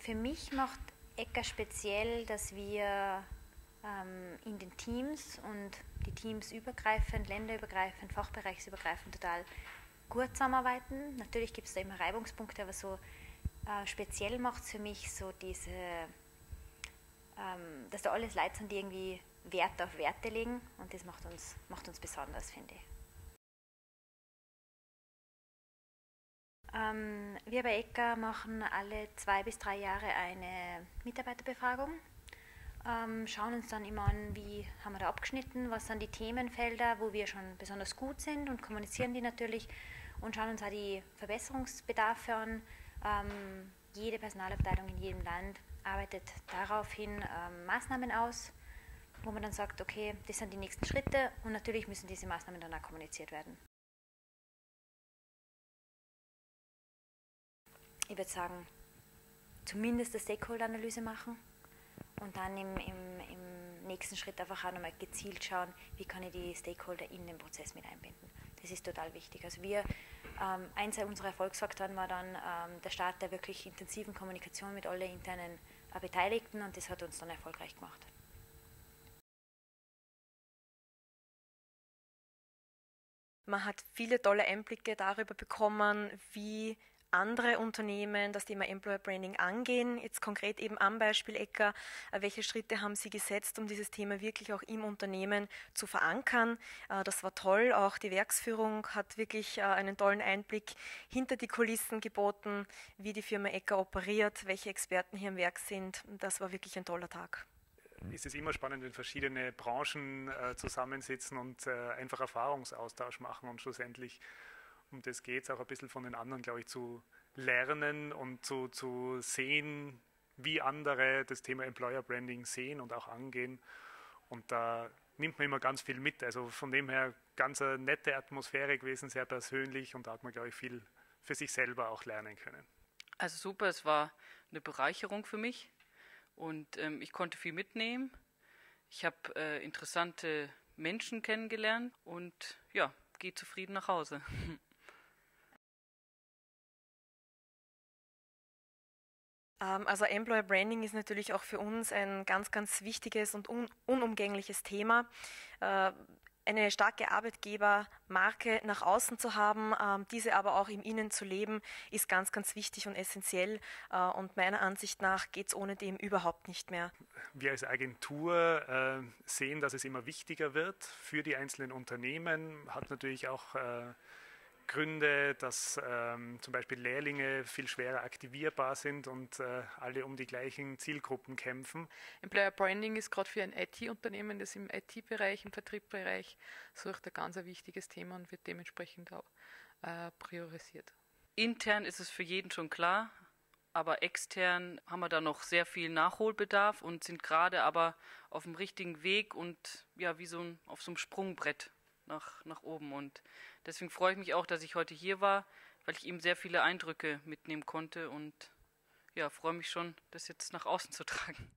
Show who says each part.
Speaker 1: Für mich macht ECCA speziell, dass wir in den Teams und die Teams übergreifend, länderübergreifend, fachbereichsübergreifend total gut zusammenarbeiten. Natürlich gibt es da immer Reibungspunkte, aber so speziell macht es für mich so diese, dass da alles Leute sind, die irgendwie Wert auf Werte legen, und das macht uns besonders, finde ich. Wir bei ECCA machen alle 2 bis 3 Jahre eine Mitarbeiterbefragung, schauen uns dann immer an, wie haben wir da abgeschnitten, was sind die Themenfelder, wo wir schon besonders gut sind, und kommunizieren die natürlich, und schauen uns auch die Verbesserungsbedarfe an. Jede Personalabteilung in jedem Land arbeitet daraufhin Maßnahmen aus, wo man dann sagt, okay, das sind die nächsten Schritte, und natürlich müssen diese Maßnahmen dann auch kommuniziert werden. Ich würde sagen, zumindest eine Stakeholder-Analyse machen und dann im nächsten Schritt einfach auch nochmal gezielt schauen, wie kann ich die Stakeholder in den Prozess mit einbinden. Das ist total wichtig. Also eins unserer Erfolgsfaktoren war dann der Start der wirklich intensiven Kommunikation mit allen internen Beteiligten, und das hat uns dann erfolgreich gemacht.
Speaker 2: Man hat viele tolle Einblicke darüber bekommen, wie andere Unternehmen das Thema Employer Branding angehen. Jetzt konkret eben am Beispiel ECCA, welche Schritte haben Sie gesetzt, um dieses Thema wirklich auch im Unternehmen zu verankern? Das war toll. Auch die Werksführung hat wirklich einen tollen Einblick hinter die Kulissen geboten, wie die Firma ECCA operiert, welche Experten hier im Werk sind. Das war wirklich ein toller Tag.
Speaker 3: Ist es immer spannend, wenn verschiedene Branchen zusammensitzen und einfach Erfahrungsaustausch machen, und schlussendlich um das geht es auch ein bisschen von den anderen, glaube ich, zu lernen und zu sehen, wie andere das Thema Employer Branding sehen und auch angehen. Und da nimmt man immer ganz viel mit. Also von dem her ganz eine nette Atmosphäre gewesen, sehr persönlich, und da hat man, glaube ich, viel für sich selber auch lernen können.
Speaker 4: Also super, es war eine Bereicherung für mich, und ich konnte viel mitnehmen. Ich habe interessante Menschen kennengelernt und ja, gehe zufrieden nach Hause.
Speaker 2: Also Employer Branding ist natürlich auch für uns ein ganz, ganz wichtiges und unumgängliches Thema. Eine starke Arbeitgebermarke nach außen zu haben, diese aber auch im Innen zu leben, ist ganz, ganz wichtig und essentiell. Und meiner Ansicht nach geht es ohne dem überhaupt nicht mehr.
Speaker 3: Wir als Agentur sehen, dass es immer wichtiger wird für die einzelnen Unternehmen. Hat natürlich auch Gründe, dass zum Beispiel Lehrlinge viel schwerer aktivierbar sind und alle um die gleichen Zielgruppen kämpfen.
Speaker 5: Employer Branding ist gerade für ein IT-Unternehmen, das im IT-Bereich, im Vertriebsbereich sucht, ein ganz wichtiges Thema und wird dementsprechend auch priorisiert.
Speaker 4: Intern ist es für jeden schon klar, aber extern haben wir da noch sehr viel Nachholbedarf und sind gerade aber auf dem richtigen Weg und ja, wie auf so einem Sprungbrett nach oben, und deswegen freue ich mich auch, dass ich heute hier war, weil ich eben sehr viele Eindrücke mitnehmen konnte und ja, freue mich schon, das jetzt nach außen zu tragen.